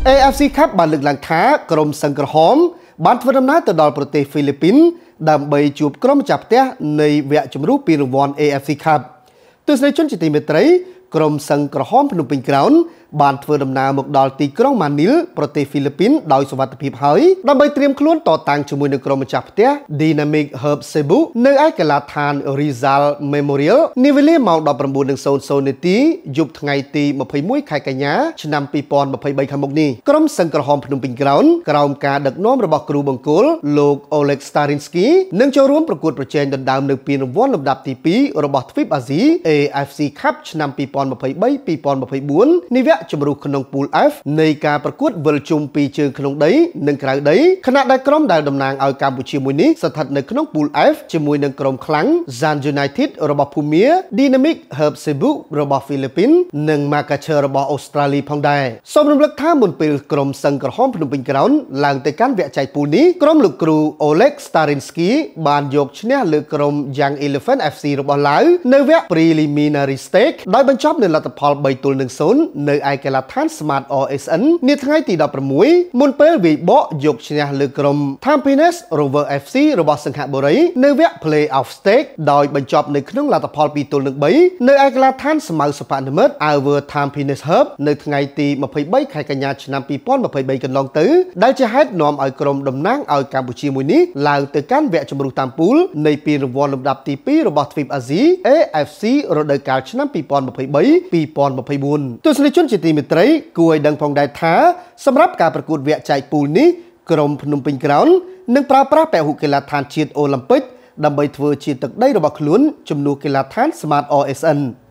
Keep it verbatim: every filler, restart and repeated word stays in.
เอ เอฟ ซี ครับបានលើកឡើងថាក្រុមសិង្ហក្រហមបានធ្វើដំណើរទៅដល់ប្រទេសហ្វីលីពីនដើម្បីជួបក្រុមម្ចាស់ផ្ទះនៃវគ្គជម្រុះពានរង្វាន់ เอ เอฟ ซี ครับទស្សនិកជនជាទីមេត្រីក្រុមសិង្ហក្រហមភ្នំពេញ Crown បានធ្វើដំណើរមកដល់ទីក្រុងម៉ានីលប្រទេសហ្វីលីពីនដោយសុវត្ថិភាពហើយដើម្បីត្រៀមខ្លួនតតាំងជាមួយនឹងក្រុមម្ចាស់ផ្ទះ Dynamic Herb Cebu នៅឯកីឡដ្ឋាន Rizal Memorial នាវេលាម៉ោង ដប់ប្រាំបួន នាទីយប់ថ្ងៃទី ម្ភៃមួយ ខែកញ្ញា ឆ្នាំ ពីរពាន់ម្ភៃបី ខាងមុខនេះក្រុមសិង្ហក្រហមភ្នំពេញ Crown ក្រោមការដឹកនាំរបស់គ្រូបង្គោលលោក Oleg Starinsky នឹងចូលរួមប្រកួតប្រជែងដណ្ដើមនៅពានរង្វាន់លំដាប់ទី ពីរ របស់ទ្វីបអាស៊ី เอ เอฟ ซี Cup ឆ្នាំ ពីរពាន់ម្ភៃបី ពីរពាន់ម្ភៃបួន នៃវគ្គជម្រុះក្នុង Pool F នៃការប្រកួតវិលជុំពីរជើងក្នុងដីនិងក្រៅដីខណៈដែលក្រុមដែលតំណាងឲ្យកម្ពុជាមួយនេះស្ថិតនៅក្នុង Pool F ជាមួយនឹងក្រុមខ្លាំង Zan United របស់ភូមា Dynamic Herb Cebu របស់ហ្វីលីពីននិង Makassar របស់អូស្ត្រាលីផងដែរសូមរំលឹកថាមុនពេលក្រុមសិង្ហក្រហមភ្នំពេញ Crown ឡើងទៅកាន់វគ្គចែកពូលនេះក្រុមលោកគ្រូ Oleg Starinsky បានយកឈ្នះលើក្រុម Young Elephant เอฟ ซี របស់ឡាវនៅវគ្គ Preliminary Stage ដោយបញ្ចប់នៅលទ្ធផល បីទល់នឹង ศูนย์ នៅឯកីឡដ្ឋាន Smart អ เอส เอ็น នាថ្ងៃទី ដប់ប្រាំមួយ មុនពេលវាយបកយកឈ្នះលើក្រុម Tampines Rover เอฟ ซี របស់សិង្ហបុរីនៅវគ្គ Play-off Stage ដោយបញ្ចប់នៅក្នុងលទ្ធផល ពីរទល់នឹង បី នៅឯកីឡដ្ឋានស្មៅសុភនិមិត្ត Our Tampines Herb នៅថ្ងៃទី ម្ភៃបី ខែកញ្ញា ឆ្នាំ ពីរពាន់ម្ភៃបី កន្លងទៅដែលជាហេតុនាំឲ្យក្រុមតំណាងឲ្យកម្ពុជាមួយនេះឡើងទៅកាន់វគ្គជម្រុះតាមពូលនៃពានរង្វាន់លំដាប់ទី ពីរ របស់ទ្វីបអាស៊ី เอ เอฟ ซี រដូវកាលឆ្នាំ ពីរពាន់ម្ភៃបី ពីរពាន់ម្ភៃបួន ទស្សនិកជនជាទីមេត្រីគួរឲ្យដឹងផងដែរថាសម្រាប់ការប្រកួតវគ្គចែកពូលនេះក្រុមភ្នំពេញ Crown នឹងប្រើប្រាស់ពហុកីឡដ្ឋានជាតិអូឡ িম্প ពិកដើម្បីធ្វើជាទឹកដីរបស់ខ្លួនជំនួសកីឡដ្ឋាន Smart អ เอส เอ็น